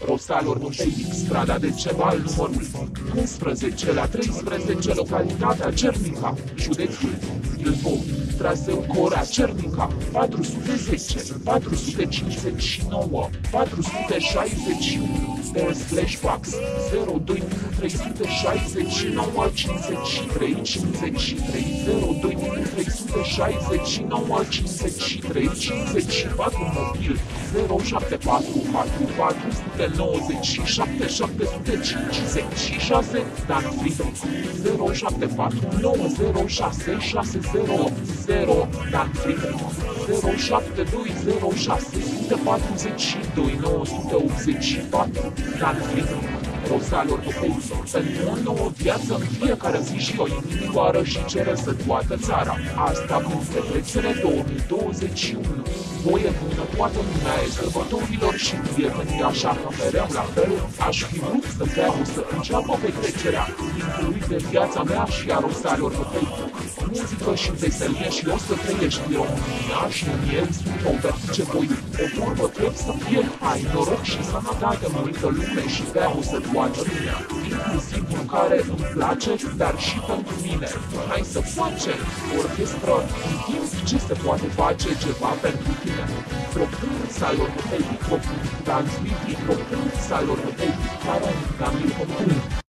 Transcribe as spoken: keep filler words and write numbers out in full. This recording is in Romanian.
Rosalor Muteic, strada de Cebal, numărul unsprezece la treisprezece, localitatea Cernica, județul Ilfov, traseu Cora Cernica, patru sute zece, patru sute cincizeci și nouă, patru sute șaizeci și unu, slash fax, zero doi trei șase nouă cincizeci și trei cincizeci și trei, zero doi trei șase nouă cincizeci și trei cincizeci și patru, mobil, zero șapte patru patru patru nouă șapte șapte cincizeci și șase, Dan Friedrich, zero șapte patru nouă zero șase șase zero opt zero, Dan Friedrich, zero șapte doi zero șase patruzeci și doi nouă optzeci și patru, Dan Friedrich. Rosalor Muteic, pentru o nouă viață în fiecare zi și o inimioară și cere să toată țara. Asta prin petrecere două mii douăzeci și unu. Voie bună toată lumea e sărbătorilor și prietenii, așa că mereu la fel, aș fi vrut să vreau să înceapă petrecerea, incluit de viața mea și a Rosalor Muteic. Muzică și veselie și o să trăiești România și în el sunt Robertice voi. O vorbă trebuie să fie ai noroc și sănătate, multă lume și vreau să toată lumea, inclusiv în care îmi place, dar și pentru mine. Hai să facem orchestră în timp ce se poate face ceva pentru tine. Propun Salor Muteic, propun Dan Friedrich, propun Salor Muteic, care am